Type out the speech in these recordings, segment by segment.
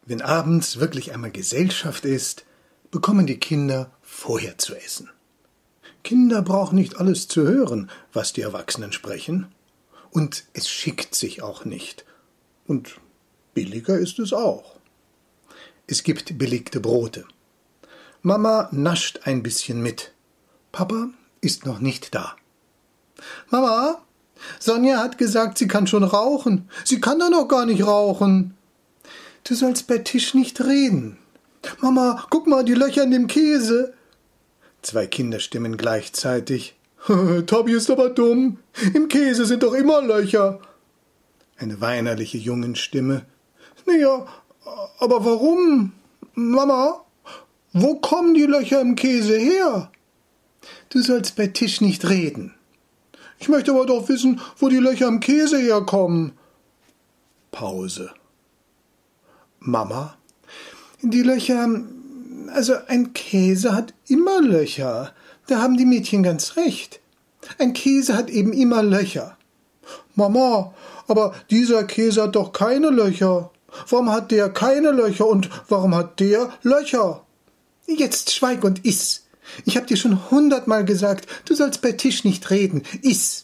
Wenn abends wirklich einmal Gesellschaft ist, bekommen die Kinder vorher zu essen. Kinder brauchen nicht alles zu hören, was die Erwachsenen sprechen. Und es schickt sich auch nicht. Und billiger ist es auch. Es gibt belegte Brote. Mama nascht ein bisschen mit. Papa ist noch nicht da. Mama, Sonja hat gesagt, sie kann schon rauchen. Sie kann doch noch gar nicht rauchen. Du sollst bei Tisch nicht reden. Mama, guck mal, die Löcher in dem Käse. Zwei Kinderstimmen gleichzeitig. Tobi ist aber dumm. Im Käse sind doch immer Löcher. Eine weinerliche Jungenstimme. Naja, aber warum? Mama, wo kommen die Löcher im Käse her? Du sollst bei Tisch nicht reden. Ich möchte aber doch wissen, wo die Löcher im Käse herkommen. Pause. Mama, die Löcher, also ein Käse hat immer Löcher. Da haben die Mädchen ganz recht. Ein Käse hat eben immer Löcher. Mama, aber dieser Käse hat doch keine Löcher. Warum hat der keine Löcher und warum hat der Löcher? Jetzt schweig und iss. Ich hab dir schon 100-mal gesagt, du sollst bei Tisch nicht reden. Iss.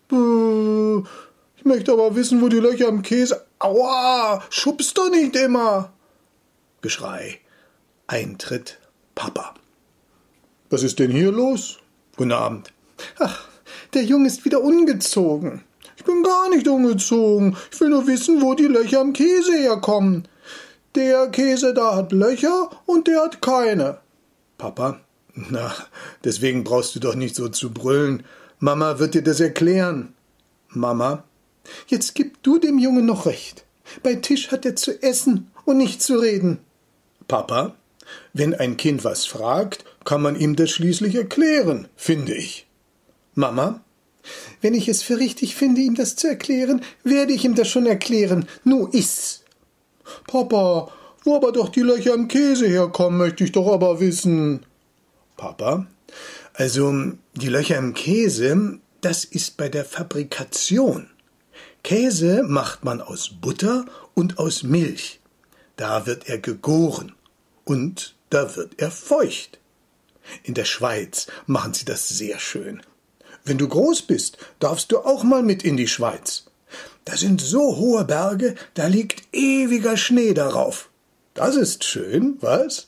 Ich möchte aber wissen, wo die Löcher im Käse... Aua, schubst doch nicht immer. Geschrei. Eintritt Papa. Was ist denn hier los? Guten Abend. Ach, der Junge ist wieder ungezogen. Ich bin gar nicht ungezogen. Ich will nur wissen, wo die Löcher im Käse herkommen. Der Käse da hat Löcher und der hat keine. Papa, na, deswegen brauchst du doch nicht so zu brüllen. Mama wird dir das erklären. Mama, jetzt gib du dem Jungen noch recht. Bei Tisch hat er zu essen und nicht zu reden. Papa, wenn ein Kind was fragt, kann man ihm das schließlich erklären, finde ich. Mama, wenn ich es für richtig finde, ihm das zu erklären, werde ich ihm das schon erklären. Nu iss. Papa, wo aber doch die Löcher im Käse herkommen, möchte ich doch aber wissen. Papa, also die Löcher im Käse, das ist bei der Fabrikation. Käse macht man aus Butter und aus Milch. Da wird er gegoren und da wird er feucht. In der Schweiz machen sie das sehr schön. Wenn du groß bist, darfst du auch mal mit in die Schweiz. Da sind so hohe Berge, da liegt ewiger Schnee darauf. Das ist schön, was?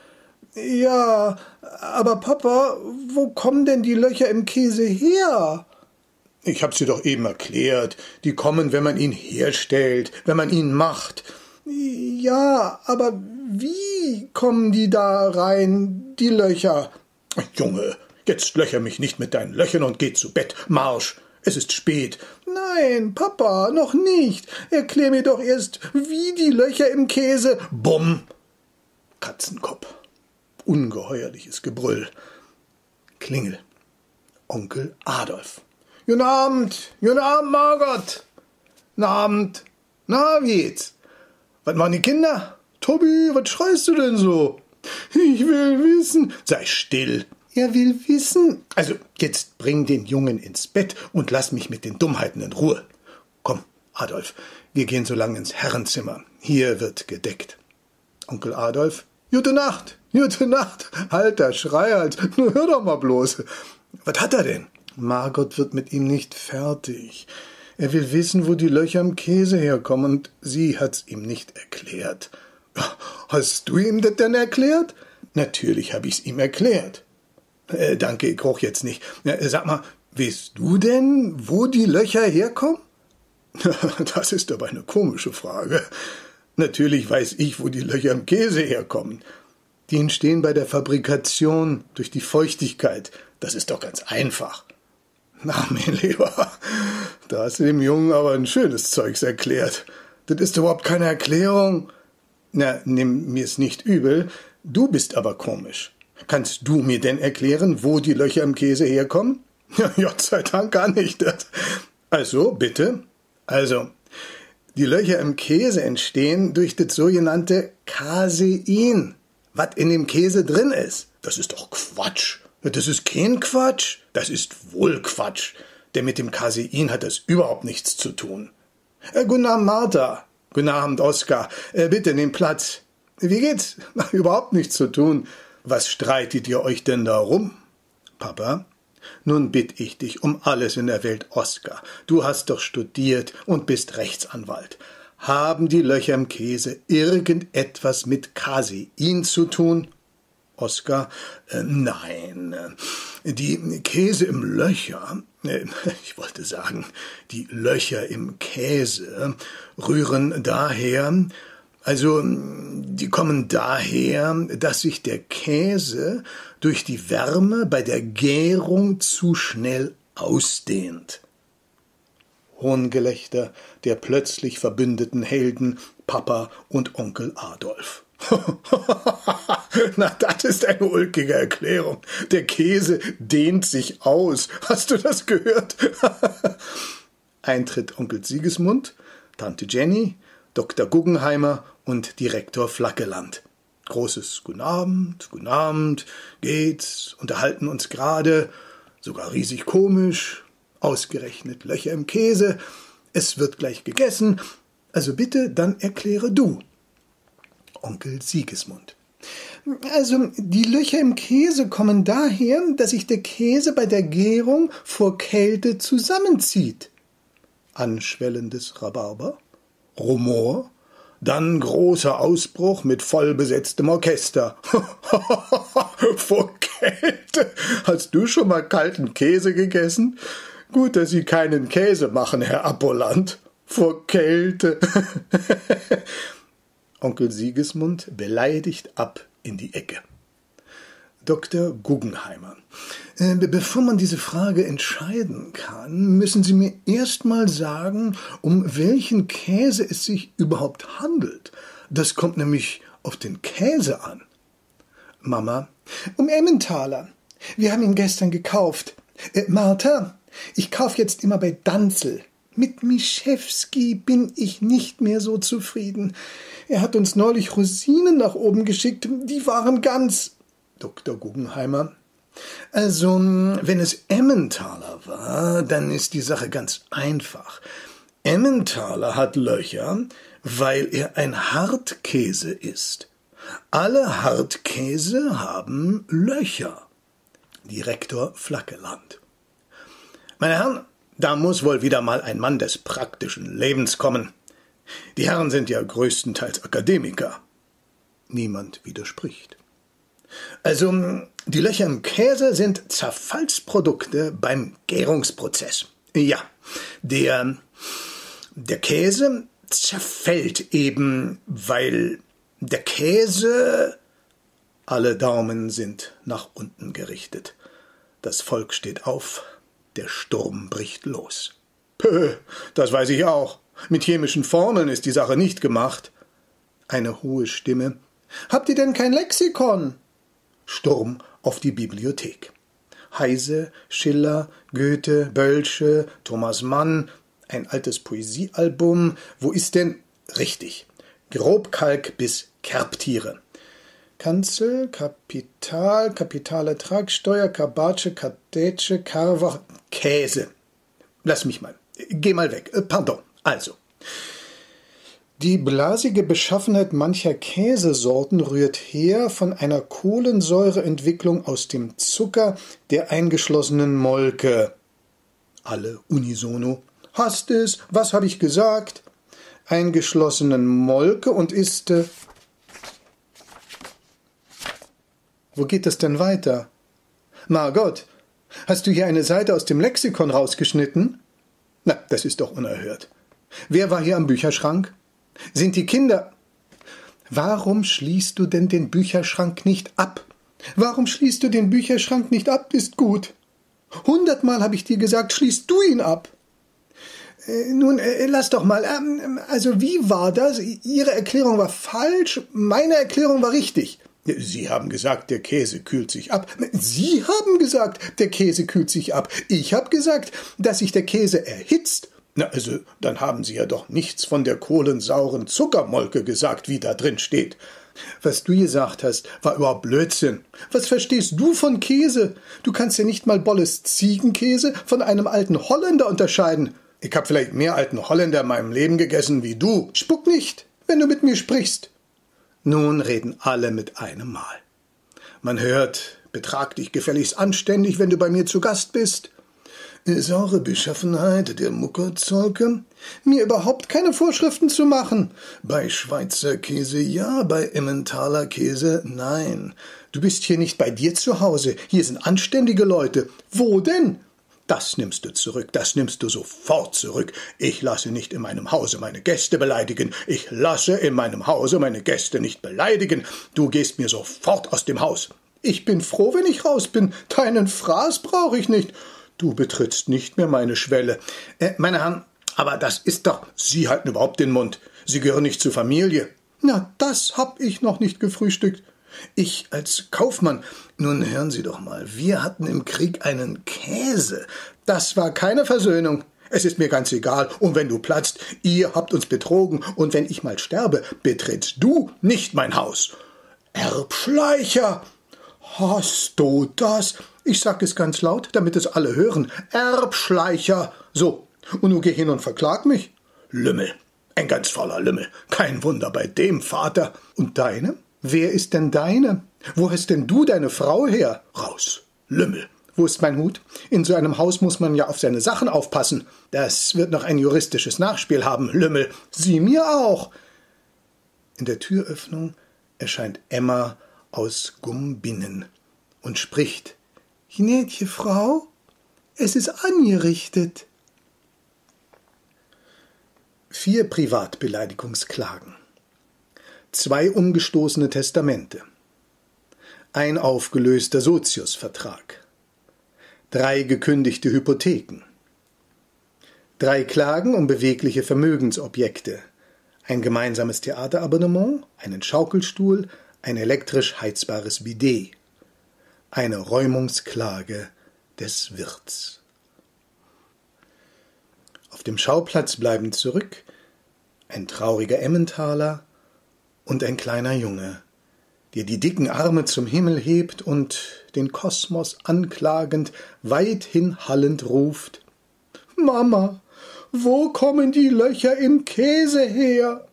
Ja, aber Papa, wo kommen denn die Löcher im Käse her? Ich hab's dir doch eben erklärt. Die kommen, wenn man ihn herstellt, wenn man ihn macht. Ja, aber wie kommen die da rein, die Löcher? Junge, jetzt löcher mich nicht mit deinen Löchern und geh zu Bett. Marsch, es ist spät. Nein, Papa, noch nicht. Erklär mir doch erst, wie die Löcher im Käse... Bumm! Katzenkopf. Ungeheuerliches Gebrüll. Klingel. Onkel Adolf. Guten Abend, Margot. Guten Abend. Na, wie geht's? Was machen die Kinder? Tobi, was schreist du denn so? Ich will wissen. Sei still. Er will wissen. Also, jetzt bring den Jungen ins Bett und lass mich mit den Dummheiten in Ruhe. Komm, Adolf, wir gehen so lang ins Herrenzimmer. Hier wird gedeckt. Onkel Adolf. Gute Nacht, gute Nacht. Alter Schreihals, nur hör doch mal bloß. Was hat er denn? Margot wird mit ihm nicht fertig. Er will wissen, wo die Löcher im Käse herkommen, und sie hat's ihm nicht erklärt. Hast du ihm das denn erklärt? Natürlich hab ich's ihm erklärt. Danke, ich roch jetzt nicht. Sag mal, weißt du denn, wo die Löcher herkommen? Das ist aber eine komische Frage. Natürlich weiß ich, wo die Löcher im Käse herkommen. Die entstehen bei der Fabrikation durch die Feuchtigkeit. Das ist doch ganz einfach. Na, mein Lieber, da hast du dem Jungen aber ein schönes Zeugs erklärt. Das ist überhaupt keine Erklärung. Na, nimm mir's nicht übel, du bist aber komisch. Kannst du mir denn erklären, wo die Löcher im Käse herkommen? Ja, Gott sei Dank kann ich das. Also, bitte. Also, die Löcher im Käse entstehen durch das sogenannte Casein, was in dem Käse drin ist. Das ist doch Quatsch. Das ist kein Quatsch. Das ist wohl Quatsch. Denn mit dem Casein hat das überhaupt nichts zu tun. Guten Abend, Martha. Guten Abend, Oskar. Bitte, nimm Platz. Wie geht's? Überhaupt nichts zu tun. Was streitet ihr euch denn da rum? Papa? Nun bitt ich dich um alles in der Welt, Oskar. Du hast doch studiert und bist Rechtsanwalt. Haben die Löcher im Käse irgendetwas mit Casein zu tun? Oskar, nein. Die Käse im Löcher, ich wollte sagen, die Löcher im Käse rühren daher, also die kommen daher, dass sich der Käse durch die Wärme bei der Gärung zu schnell ausdehnt. Hohngelächter der plötzlich verbündeten Helden Papa und Onkel Adolf. Na, das ist eine ulkige Erklärung. Der Käse dehnt sich aus. Hast du das gehört? Eintritt Onkel Sigismund, Tante Jenny, Dr. Guggenheimer und Direktor Flackeland. Großes Guten Abend, geht's, unterhalten uns gerade, sogar riesig komisch, ausgerechnet Löcher im Käse, es wird gleich gegessen, also bitte, dann erkläre du. Onkel Sigismund. Also, die Löcher im Käse kommen daher, dass sich der Käse bei der Gärung vor Kälte zusammenzieht. Anschwellendes Rhabarber, Rumor, dann großer Ausbruch mit vollbesetztem Orchester. Vor Kälte? Hast du schon mal kalten Käse gegessen? Gut, dass Sie keinen Käse machen, Herr Apolland. Vor Kälte. Onkel Sigismund beleidigt ab in die Ecke. Dr. Guggenheimer. Bevor man diese Frage entscheiden kann, müssen Sie mir erst mal sagen, um welchen Käse es sich überhaupt handelt. Das kommt nämlich auf den Käse an. Mama. Um Emmentaler. Wir haben ihn gestern gekauft. Martha, ich kaufe jetzt immer bei Danzel. Mit Mischewski bin ich nicht mehr so zufrieden. Er hat uns neulich Rosinen nach oben geschickt, die waren ganz... Dr. Guggenheimer. Also, wenn es Emmentaler war, dann ist die Sache ganz einfach. Emmentaler hat Löcher, weil er ein Hartkäse ist. Alle Hartkäse haben Löcher. Direktor Flackeland. Meine Herren, da muss wohl wieder mal ein Mann des praktischen Lebens kommen. Die Herren sind ja größtenteils Akademiker. Niemand widerspricht. Also, die Löcher im Käse sind Zerfallsprodukte beim Gärungsprozess. Ja, der Käse zerfällt eben, weil der Käse... Alle Daumen sind nach unten gerichtet. Das Volk steht auf, der Sturm bricht los. Pö, das weiß ich auch. Mit chemischen Formeln ist die Sache nicht gemacht. Eine hohe Stimme. Habt ihr denn kein Lexikon? Sturm auf die Bibliothek. Heise, Schiller, Goethe, Bölsche, Thomas Mann, ein altes Poesiealbum. Wo ist denn? Richtig. Grobkalk bis Kerbtiere. Kanzel, Kapital, Kapitalertragssteuer, Kabatsche, Kadetsche, Karwach, Käse. Lass mich mal. Geh mal weg. Pardon. Also. Die blasige Beschaffenheit mancher Käsesorten rührt her von einer Kohlensäureentwicklung aus dem Zucker der eingeschlossenen Molke. Alle unisono. Hast es? Was habe ich gesagt? Eingeschlossenen Molke und ist... Wo geht das denn weiter? Margot, hast du hier eine Seite aus dem Lexikon rausgeschnitten? Na, das ist doch unerhört. Wer war hier am Bücherschrank? Sind die Kinder... Warum schließt du denn den Bücherschrank nicht ab? Warum schließt du den Bücherschrank nicht ab? Ist gut. 100-mal habe ich dir gesagt, schließt du ihn ab. Nun, lass doch mal. Also, wie war das? Ihre Erklärung war falsch, meine Erklärung war richtig. Sie haben gesagt, der Käse kühlt sich ab. Sie haben gesagt, der Käse kühlt sich ab. Ich habe gesagt, dass sich der Käse erhitzt. Na, also, dann haben Sie ja doch nichts von der kohlensauren Zuckermolke gesagt, wie da drin steht. Was du gesagt hast, war überhaupt Blödsinn. Was verstehst du von Käse? Du kannst ja nicht mal Bolles Ziegenkäse von einem alten Holländer unterscheiden. Ich hab vielleicht mehr alten Holländer in meinem Leben gegessen wie du. Spuck nicht, wenn du mit mir sprichst. Nun reden alle mit einem Mal. Man hört, betrag dich gefälligst anständig, wenn du bei mir zu Gast bist. Saure Beschaffenheit der Muckerzolke, mir überhaupt keine Vorschriften zu machen. Bei Schweizer Käse ja, bei Emmentaler Käse nein. Du bist hier nicht bei dir zu Hause, hier sind anständige Leute. Wo denn? Das nimmst du zurück, das nimmst du sofort zurück. Ich lasse nicht in meinem Hause meine Gäste beleidigen. Ich lasse in meinem Hause meine Gäste nicht beleidigen. Du gehst mir sofort aus dem Haus. Ich bin froh, wenn ich raus bin. Deinen Fraß brauche ich nicht. Du betrittst nicht mehr meine Schwelle. Meine Herren, aber das ist doch... Sie halten überhaupt den Mund. Sie gehören nicht zur Familie. Na, das hab ich noch nicht gefrühstückt. Ich als Kaufmann, nun hören Sie doch mal, wir hatten im Krieg einen Käse. Das war keine Versöhnung. Es ist mir ganz egal. Und wenn du platzt, ihr habt uns betrogen. Und wenn ich mal sterbe, betrittst du nicht mein Haus. Erbschleicher! Hast du das? Ich sag es ganz laut, damit es alle hören. Erbschleicher! So, und nun geh hin und verklag mich. Lümmel. Ein ganz fauler Lümmel. Kein Wunder bei dem Vater. Und deine? Wer ist denn deine? Wo hast denn du deine Frau her? Raus. Lümmel. Wo ist mein Hut? In so einem Haus muss man ja auf seine Sachen aufpassen. Das wird noch ein juristisches Nachspiel haben, Lümmel. Sie mir auch. In der Türöffnung erscheint Emma aus Gumbinnen und spricht. Gnädje Frau, es ist angerichtet. 4 Privatbeleidigungsklagen. 2 umgestoßene Testamente. Ein aufgelöster Soziusvertrag. 3 gekündigte Hypotheken. 3 Klagen um bewegliche Vermögensobjekte. Ein gemeinsames Theaterabonnement, einen Schaukelstuhl, ein elektrisch heizbares Bidet. Eine Räumungsklage des Wirts. Auf dem Schauplatz bleiben zurück ein trauriger Emmentaler und ein kleiner Junge, der die dicken Arme zum Himmel hebt und den Kosmos anklagend, weithin hallend ruft: Mama, wo kommen die Löcher im Käse her?